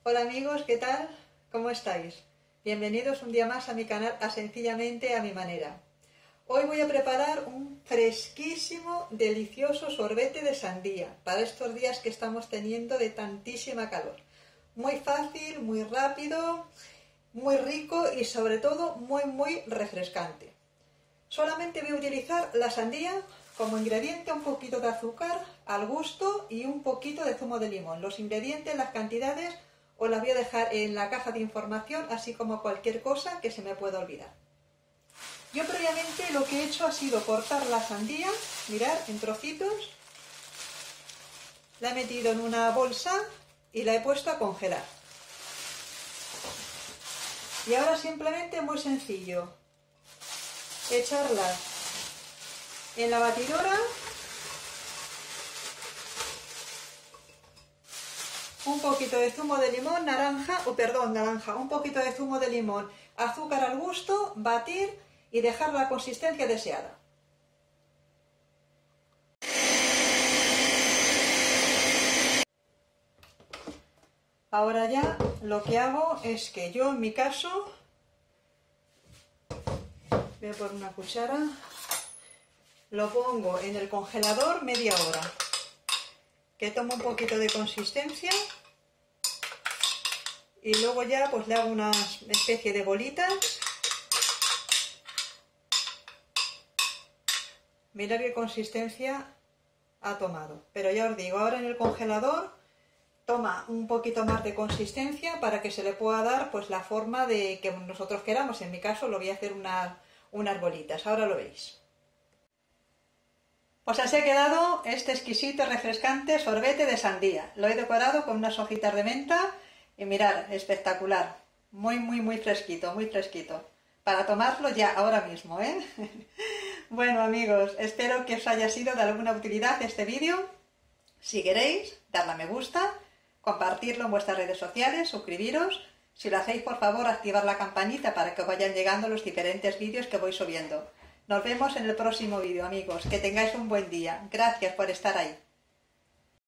Hola amigos, ¿qué tal? ¿Cómo estáis? Bienvenidos un día más a mi canal a Sencillamente a mi manera. Hoy voy a preparar un fresquísimo, delicioso sorbete de sandía para estos días que estamos teniendo de tantísima calor. Muy fácil, muy rápido, muy rico y sobre todo muy refrescante. Solamente voy a utilizar la sandía como ingrediente, un poquito de azúcar al gusto y un poquito de zumo de limón. Los ingredientes, las cantidades, os las voy a dejar en la caja de información, así como cualquier cosa que se me pueda olvidar. Yo previamente lo que he hecho ha sido cortar la sandía, mirad, en trocitos. La he metido en una bolsa y la he puesto a congelar. Y ahora simplemente, muy sencillo, echarla en la batidora, un poquito de zumo de limón, un poquito de zumo de limón, azúcar al gusto, batir y dejar la consistencia deseada. Ahora ya lo que hago es que yo, en mi caso, voy a poner una cuchara, lo pongo en el congelador media hora, que toma un poquito de consistencia, y luego ya pues le hago una especie de bolitas. Mirad qué consistencia ha tomado, pero ya os digo, ahora en el congelador toma un poquito más de consistencia para que se le pueda dar pues la forma de que nosotros queramos. En mi caso lo voy a hacer unas bolitas, ahora lo veis. Pues así ha quedado este exquisito y refrescante sorbete de sandía. Lo he decorado con unas hojitas de menta y mirad, espectacular, muy fresquito, muy fresquito. Para tomarlo ya, ahora mismo, ¿eh? Bueno amigos, espero que os haya sido de alguna utilidad este vídeo. Si queréis, dadle a me gusta, compartirlo en vuestras redes sociales, suscribiros. Si lo hacéis, por favor, activar la campanita para que os vayan llegando los diferentes vídeos que voy subiendo. Nos vemos en el próximo vídeo, amigos. Que tengáis un buen día. Gracias por estar ahí.